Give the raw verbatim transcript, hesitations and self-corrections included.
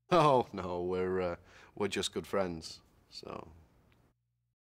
Oh, no, we're, uh, we're just good friends, so...